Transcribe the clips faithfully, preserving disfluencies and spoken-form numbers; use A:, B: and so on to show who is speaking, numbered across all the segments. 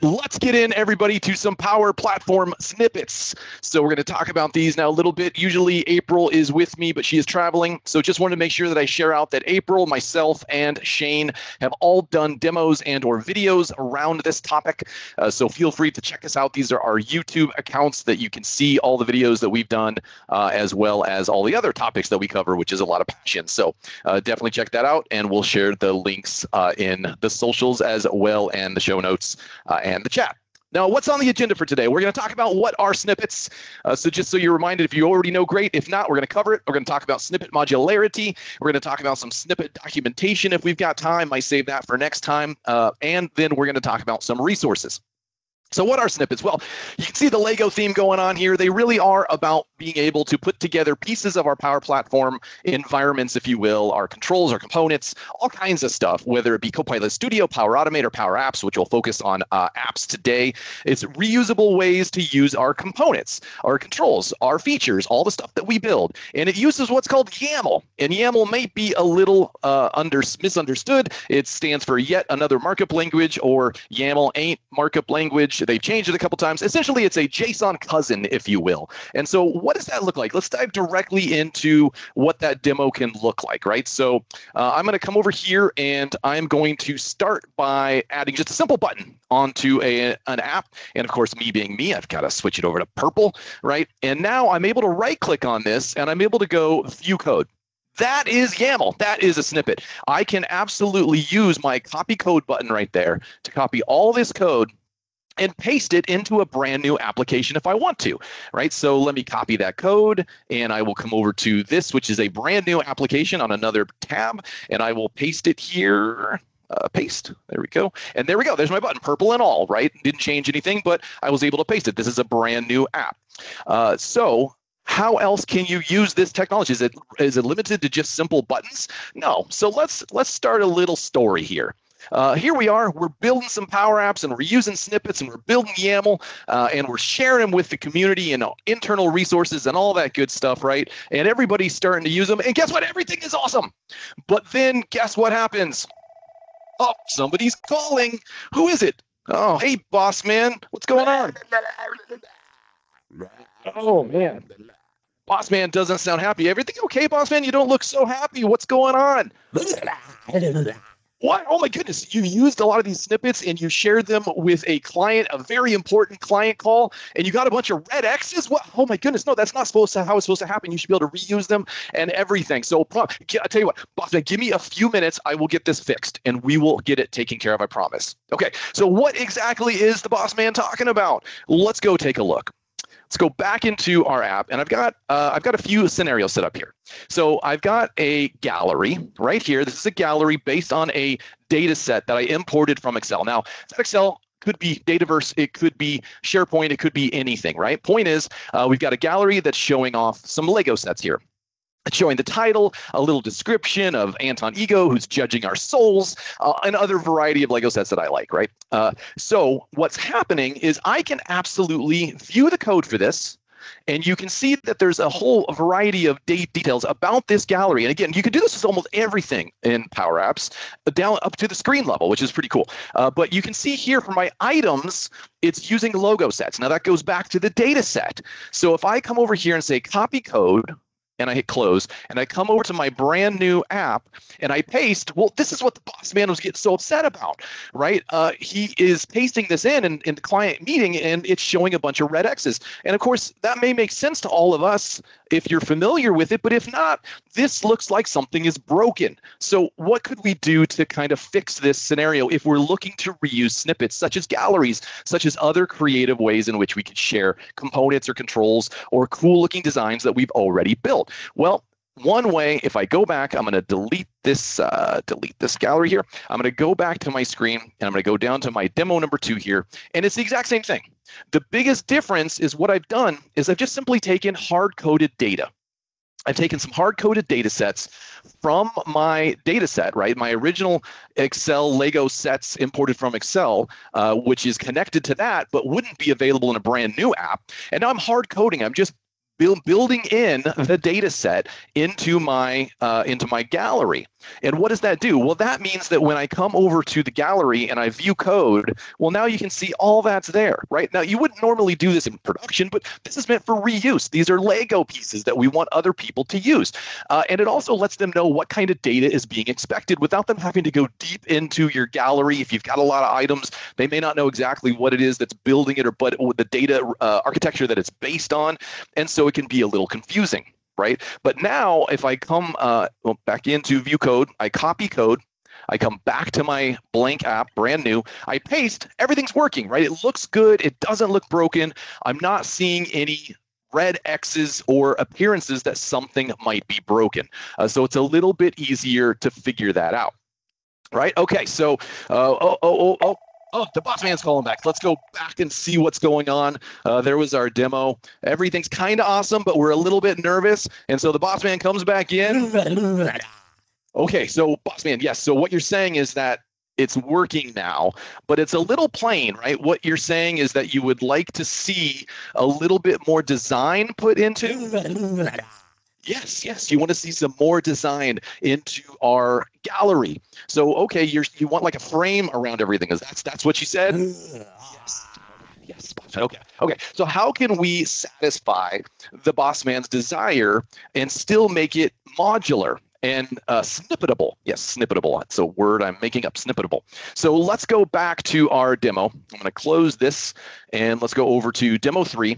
A: Let's get in, everybody, to some Power Platform snippets. So we're going to talk about these now a little bit. Usually April is with me, but she is traveling. So just wanted to make sure that I share out that April, myself, and Shane have all done demos and or videos around this topic. Uh, so feel free to check us out. These are our YouTube accounts that you can see all the videos that we've done, uh, as well as all the other topics that we cover, which is a lot of passion. So uh, definitely check that out, and we'll share the links uh, in the socials as well, and the show notes uh, and the chat. Now, what's on the agenda for today? We're going to talk about what are snippets. Uh, so just so you're reminded, if you already know, great. If not, we're going to cover it. We're going to talk about snippet modularity. We're going to talk about some snippet documentation if we've got time. Might save that for next time. Uh, and then we're going to talk about some resources. So what are snippets? Well, you can see the Lego theme going on here. They really are about being able to put together pieces of our Power Platform environments, if you will, our controls, our components, all kinds of stuff, whether it be Copilot Studio, Power Automate, or Power Apps, which will focus on uh, apps today. It's reusable ways to use our components, our controls, our features, all the stuff that we build. And it uses what's called YAML. And YAML may be a little uh, under, misunderstood. It stands for yet another markup language, or YAML ain't markup language. They've changed it a couple times. Essentially, it's a JSON cousin, if you will. And so what does that look like? Let's dive directly into what that demo can look like, right? So uh, I'm going to come over here, and I'm going to start by adding just a simple button onto a, an app. And of course, me being me, I've got to switch it over to purple, right? And now I'm able to right-click on this, and I'm able to go View Code. That is YAML. That is a snippet. I can absolutely use my copy code button right there to copy all this code and paste it into a brand new application if I want to, right? So let me copy that code, and I will come over to this, which is a brand new application on another tab, and I will paste it here. Uh, paste. There we go. And there we go. There's my button, purple and all, right? Didn't change anything, but I was able to paste it. This is a brand new app. Uh, so how else can you use this technology? Is it is it limited to just simple buttons? No. So let's let's start a little story here. Uh, here we are, we're building some Power Apps, and we're using snippets, and we're building YAML, uh, and we're sharing them with the community and uh, internal resources and all that good stuff, right? And everybody's starting to use them, and guess what? Everything is awesome. But then guess what happens? Oh, somebody's calling. Who is it? Oh, hey, boss man, what's going on? Oh, man. Boss man doesn't sound happy. Everything okay, boss man? You don't look so happy. What's going on? What? Oh my goodness, you used a lot of these snippets and you shared them with a client, a very important client call, and you got a bunch of red X's? What? Oh my goodness, no, that's not supposed to how it's supposed to happen. You should be able to reuse them and everything. So I'll tell you what, boss man, give me a few minutes. I will get this fixed and we will get it taken care of, I promise. Okay, so what exactly is the boss man talking about? Let's go take a look. Let's go back into our app, and I've got uh, I've got a few scenarios set up here. So I've got a gallery right here. This is a gallery based on a data set that I imported from Excel. Now, that Excel could be Dataverse, it could be SharePoint, it could be anything, right? Point is, uh, we've got a gallery that's showing off some Lego sets here. It's showing the title, a little description of Anton Ego, who's judging our souls, uh, and other variety of Lego sets that I like, right? Uh, so what's happening is I can absolutely view the code for this, and you can see that there's a whole variety of de details about this gallery. And again, you can do this with almost everything in Power Apps, down up to the screen level, which is pretty cool. Uh, but you can see here for my items, it's using logo sets. Now that goes back to the data set. So if I come over here and say copy code, and I hit close, and I come over to my brand new app, and I paste, well, this is what the boss man was getting so upset about, right? Uh, he is pasting this in, in in the client meeting, and it's showing a bunch of red X's. And of course, that may make sense to all of us if you're familiar with it, but if not, this looks like something is broken. So what could we do to kind of fix this scenario if we're looking to reuse snippets, such as galleries, such as other creative ways in which we could share components or controls or cool looking designs that we've already built? Well, one way, if I go back, I'm going to delete this, uh, delete this gallery here. I'm going to go back to my screen, and I'm going to go down to my demo number two here, and it's the exact same thing. The biggest difference is what I've done is I've just simply taken hard-coded data. I've taken some hard-coded data sets from my data set, right? My original Excel Lego sets imported from Excel, uh, which is connected to that, but wouldn't be available in a brand new app. And now I'm hard-coding. I'm just build, building in the data set into my uh, into my gallery. And what does that do? Well, that means that when I come over to the gallery and I view code, well, now you can see all that's there, right? Now, you wouldn't normally do this in production, but this is meant for reuse. These are Lego pieces that we want other people to use. Uh, and it also lets them know what kind of data is being expected without them having to go deep into your gallery. If you've got a lot of items, they may not know exactly what it is that's building it or but the data uh, architecture that it's based on. And so it can be a little confusing. Right. But now if I come uh, back into view code, I copy code, I come back to my blank app, brand new, I paste, everything's working, right? It looks good. It doesn't look broken. I'm not seeing any red X's or appearances that something might be broken. Uh, so it's a little bit easier to figure that out. Right. OK, so uh, oh, oh, oh, oh. Oh, the boss man's calling back. Let's go back and see what's going on. Uh, there was our demo. Everything's kind of awesome, but we're a little bit nervous. And so the boss man comes back in. Okay, so boss man, yes. So what you're saying is that it's working now, but it's a little plain, right? What you're saying is that you would like to see a little bit more design put into. Yes, yes, you want to see some more design into our gallery. So, okay, you're you want like a frame around everything. Is that's that's what you said? Yes. Yes. Okay. Okay. So how can we satisfy the boss man's desire and still make it modular and uh, snippetable? Yes, snippetable. That's a word I'm making up, snippetable. So let's go back to our demo. I'm going to close this and let's go over to demo three.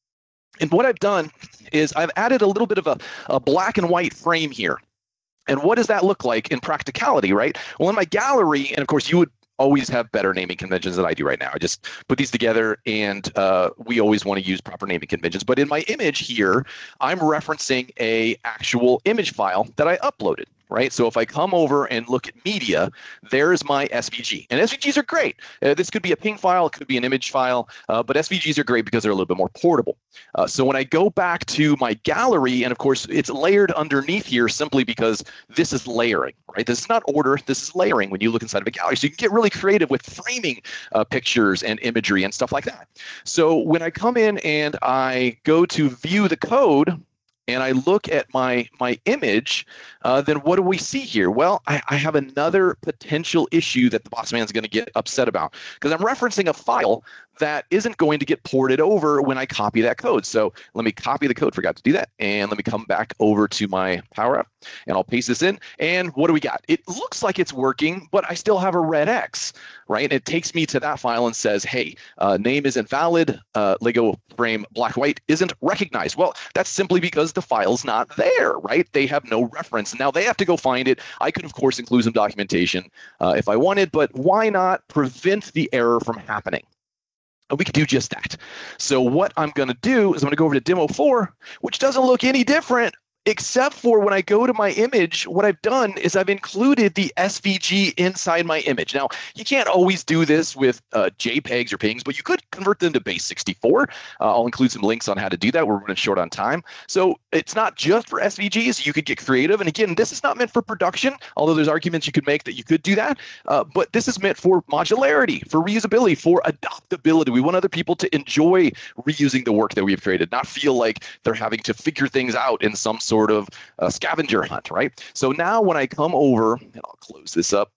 A: And what I've done is I've added a little bit of a, a black and white frame here. And what does that look like in practicality, right? Well, in my gallery, and of course you would always have better naming conventions than I do right now. I just put these together and uh, we always want to use proper naming conventions. But in my image here, I'm referencing a actual image file that I uploaded. Right. So if I come over and look at media, there's my S V G. And S V Gs are great. Uh, this could be a ping file. It could be an image file. Uh, but S V Gs are great because they're a little bit more portable. Uh, so when I go back to my gallery, and of course, it's layered underneath here simply because this is layering. Right. This is not order. This is layering when you look inside of a gallery. So you can get really creative with framing uh, pictures and imagery and stuff like that. So when I come in and I go to view the code, and I look at my my image, uh, then what do we see here? Well, I, I have another potential issue that the boss man is going to get upset about because I'm referencing a file that isn't going to get ported over when I copy that code. So let me copy the code, forgot to do that. And let me come back over to my Power App and I'll paste this in. And what do we got? It looks like it's working, but I still have a red X, right? It takes me to that file and says, hey, uh, name isn't valid. Uh, Lego frame black white isn't recognized. Well, that's simply because the file's not there, right? They have no reference. Now they have to go find it. I could, of course, include some documentation uh, if I wanted, but why not prevent the error from happening? And we could do just that. So what I'm going to do is I'm going to go over to demo four, which doesn't look any different, except for when I go to my image, what I've done is I've included the S V G inside my image. Now, you can't always do this with uh, JPEGs or PNGs, but you could convert them to base sixty-four. Uh, I'll include some links on how to do that. We're running short on time. So it's not just for S V Gs. You could get creative. And again, this is not meant for production, although there's arguments you could make that you could do that. Uh, but this is meant for modularity, for reusability, for adoptability. We want other people to enjoy reusing the work that we've created, not feel like they're having to figure things out in some sort sort of a scavenger hunt, right? So now when I come over, and I'll close this up,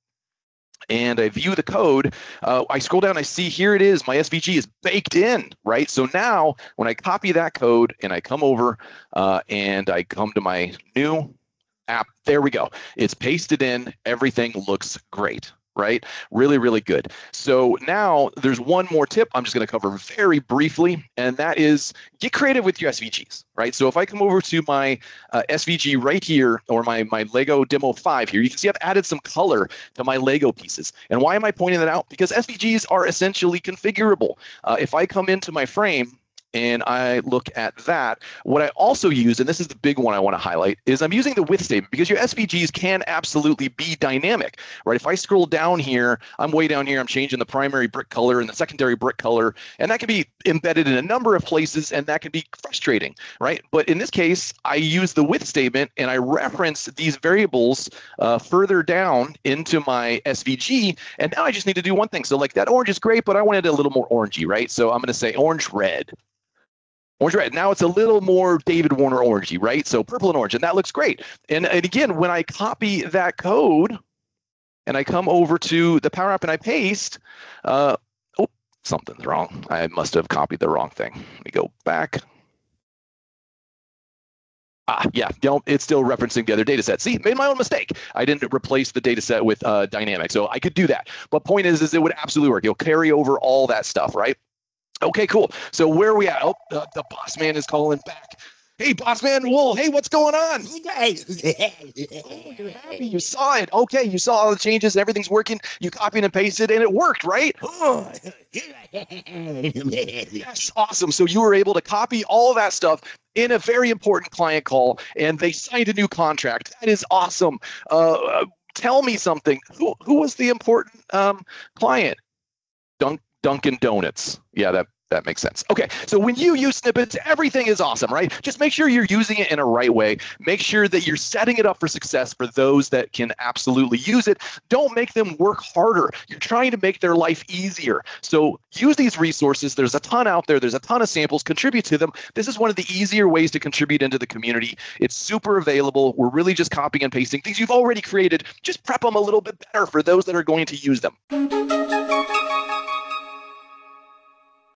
A: and I view the code, uh, I scroll down, I see here it is, my S V G is baked in, right? So now when I copy that code and I come over uh, and I come to my new app, there we go. It's pasted in, everything looks great. Right? Really, really good. So now there's one more tip I'm just going to cover very briefly, and that is get creative with your S V Gs, right? So if I come over to my uh, S V G right here, or my, my Lego Demo five here, you can see I've added some color to my Lego pieces. And why am I pointing that out? Because S V Gs are essentially configurable. Uh, if I come into my frame, and I look at that, what I also use, and this is the big one I want to highlight, is I'm using the with statement because your S V Gs can absolutely be dynamic, right? If I scroll down here, I'm way down here, I'm changing the primary brick color and the secondary brick color, and that can be embedded in a number of places, and that can be frustrating, right? But in this case, I use the with statement, and I reference these variables uh, further down into my S V G, and now I just need to do one thing. So like that orange is great, but I wanted a little more orangey, right? So I'm going to say orange red. Orange red. Now it's a little more David Warner orangey, right? So purple and orange, and that looks great. And, and again, when I copy that code and I come over to the Power App and I paste, uh, oh, something's wrong. I must have copied the wrong thing. Let me go back. Ah, yeah, you know, it's still referencing the other data set. See, made my own mistake. I didn't replace the data set with uh, dynamic, so I could do that. But point is, is it would absolutely work. You'll carry over all that stuff, right? Okay, cool. So where are we at? Oh, uh, the boss man is calling back. Hey, boss man, whoa, hey, what's going on? Oh, you're happy you saw it. Okay, you saw all the changes, everything's working. You copied and pasted, and it worked, right? Oh, yes, awesome. So you were able to copy all of that stuff in a very important client call, and they signed a new contract. That is awesome. Uh, tell me something. Who who was the important um, client? Dunk, Dunkin' Donuts. Yeah, that. That makes sense. Okay, so when you use snippets, everything is awesome, right? Just make sure you're using it in a right way. Make sure that you're setting it up for success for those that can absolutely use it. Don't make them work harder. You're trying to make their life easier. So use these resources. There's a ton out there. There's a ton of samples. Contribute to them. This is one of the easier ways to contribute into the community. It's super available. We're really just copying and pasting things you've already created. Just prep them a little bit better for those that are going to use them.